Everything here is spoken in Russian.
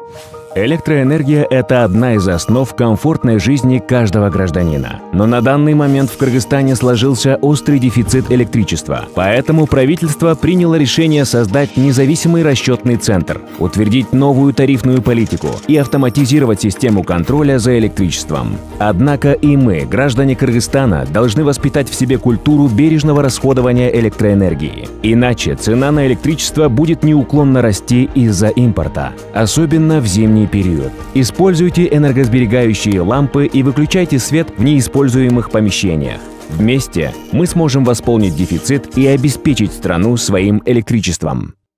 Электроэнергия – это одна из основ комфортной жизни каждого гражданина. Но на данный момент в Кыргызстане сложился острый дефицит электричества. Поэтому правительство приняло решение создать независимый расчетный центр, утвердить новую тарифную политику и автоматизировать систему контроля за электричеством. Однако и мы, граждане Кыргызстана, должны воспитать в себе культуру бережного расходования электроэнергии. Иначе цена на электричество будет неуклонно расти из-за импорта, особенно в зимний период. Используйте энергосберегающие лампы и выключайте свет в неиспользуемых помещениях. Вместе мы сможем восполнить дефицит и обеспечить страну своим электричеством.